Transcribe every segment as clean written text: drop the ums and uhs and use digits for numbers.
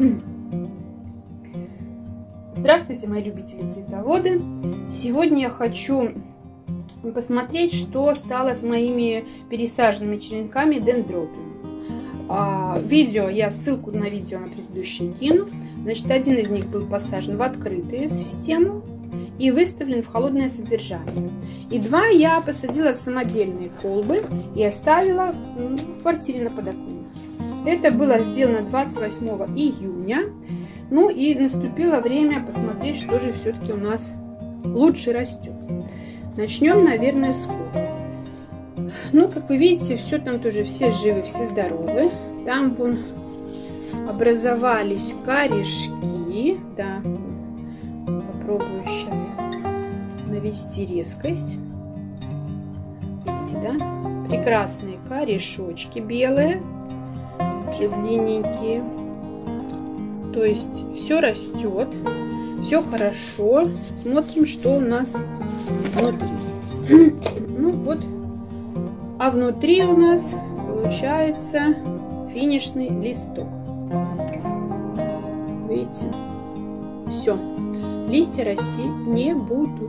Здравствуйте, мои любители цветоводы! Сегодня я хочу посмотреть, что стало с моими пересаженными черенками дендробиум. Я ссылку на видео на предыдущее кину. Значит, один из них был посажен в открытую систему и выставлен в холодное содержание. И два я посадила в самодельные колбы и оставила в квартире на подоконнике. Это было сделано 28 июня. Ну и наступило время посмотреть, что же все-таки у нас лучше растет. Начнем, наверное, с колб. Ну, как вы видите, все там тоже, все живы, все здоровы. Там вон образовались корешки. Да, попробую сейчас навести резкость. Видите, да? Прекрасные корешочки белые, уже длинненькие. То есть все растет, все хорошо. Смотрим, что у нас внутри. Ну вот, а внутри у нас получается финишный листок. Видите? Все. Листья расти не будут.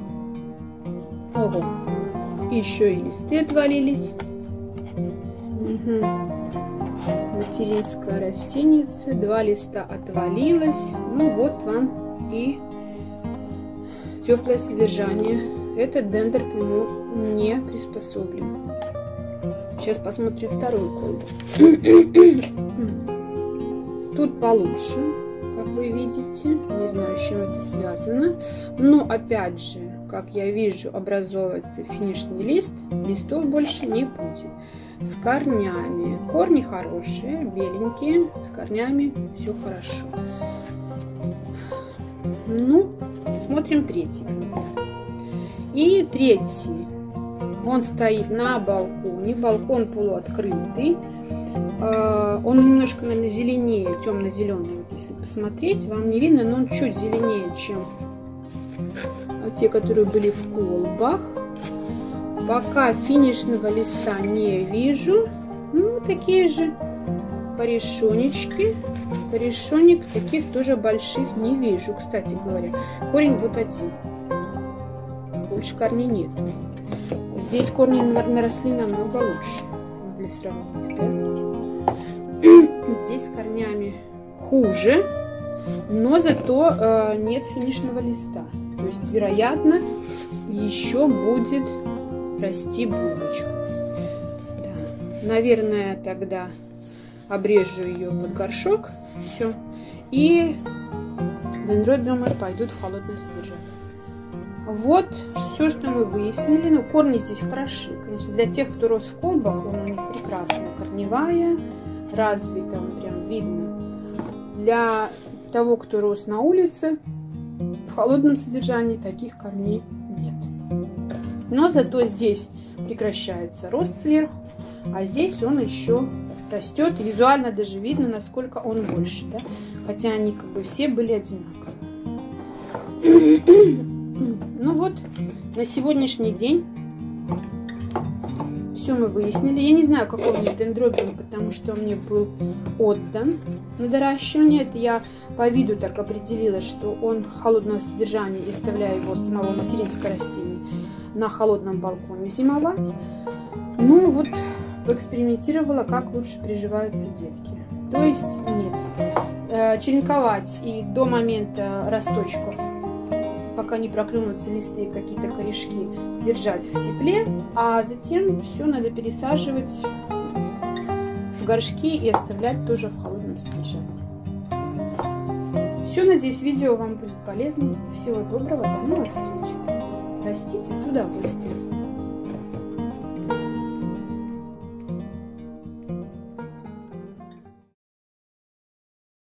Ого. Еще и листы отвалились. Угу. Материнская растеница. 2 листа отвалилось. Ну вот вам и теплое содержание. Этот дендр к нему не приспособлен. Сейчас посмотрим вторую колбу. Тут получше, как вы видите. Не знаю, с чем это связано. Но опять же, как я вижу, образовывается финишный лист. Листов больше не будет. С корнями. Корни хорошие, беленькие. С корнями все хорошо. Ну, смотрим третий экземпляр. И третий. Он стоит на балконе. Балкон полуоткрытый. Он немножко, наверное, зеленее, темно-зеленый. Вот если посмотреть, вам не видно, но он чуть зеленее, чем те, которые были в колбах. Пока финишного листа не вижу. Ну, такие же корешонечки. Корешоник таких тоже больших не вижу, кстати говоря. Корень вот один. Больше корней нет. Здесь корни наросли намного лучше. Для сравнения, да? Здесь с корнями хуже. Но зато нет финишного листа. То есть, вероятно, еще будет расти бубочка. Да. Наверное, тогда обрежу ее под горшок. Все. И дендробиумы пойдут в холодное содержание. Вот все, что мы выяснили. Ну, корни здесь хороши. Конечно, для тех, кто рос в колбах, он у них прекрасная корневая, развита, он прям видно. Для того, кто рос на улице, в холодном содержании таких корней нет. Но зато здесь прекращается рост сверху, а здесь он еще растет. И визуально даже видно, насколько он больше. Да? Хотя они как бы все были одинаковые. Ну вот, на сегодняшний день все мы выяснили. Я не знаю, какой у меня дендробиум, потому что он мне был отдан на доращивание. Это я по виду так определила, что он холодного содержания, и оставляю его самого материнского растения на холодном балконе зимовать. Ну вот, поэкспериментировала, как лучше приживаются детки. То есть нет, черенковать и до момента росточков, пока не проклюнутся листы и какие-то корешки, держать в тепле, а затем все надо пересаживать в горшки и оставлять тоже в холодном содержании. Все, надеюсь, видео вам будет полезным. Всего доброго, до новых встреч. Растите с удовольствием.